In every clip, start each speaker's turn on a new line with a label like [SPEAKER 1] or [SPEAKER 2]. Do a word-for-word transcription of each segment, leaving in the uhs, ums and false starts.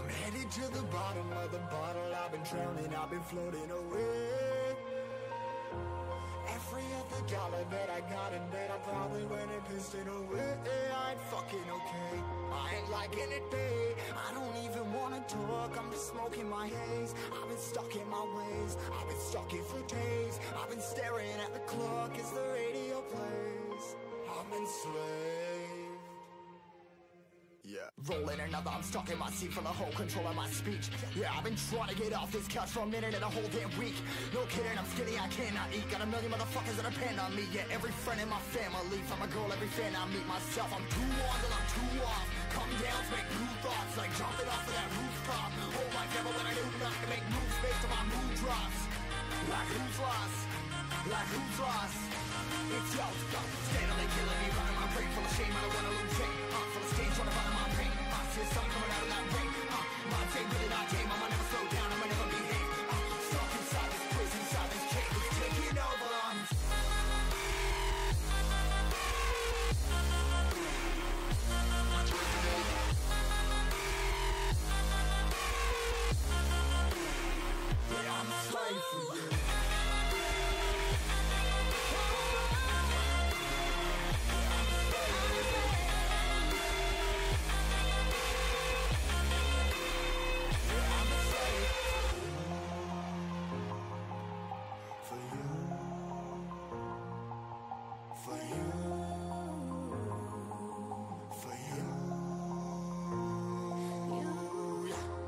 [SPEAKER 1] Headed to the bottom of the bottle, I've been drowning, I've been floating away. Every other dollar that I got in bed, I probably went and pissed it away. I ain't fucking okay, I ain't liking it, babe. I don't even wanna talk, I'm just smoking my haze. I've been stuck in my ways, I've been stuck here for days. I've been staring at the clock as the radio plays. I'm enslaved. Yeah. Rolling another, I'm stuck in my seat for the whole control of my speech. Yeah, I've been trying to get off this couch for a minute and a whole damn week. No kidding, I'm skinny, I cannot eat. Got a million motherfuckers that depend on me. Yeah, every friend in my family, from a girl, every fan I meet myself. I'm too on till I'm too off. Come down to make new thoughts, like jumping off of that rooftop. Whole life never when I do nothing to make moves based on my mood drops. Like who's lost? Like who's lost? It's yo, steadily killing me, running my brain full of shame. I don't wanna lose it. Uh, full of stage, trying to find my pain. I see the sun coming out of that rain. Uh, my day really not tame. I'ma never slow down. I'ma never behave. Uh, stuck inside this prison, inside this cage, it's taking over. I'm yeah, I'm a slave for you.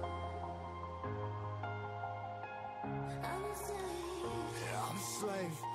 [SPEAKER 1] I'm a slave.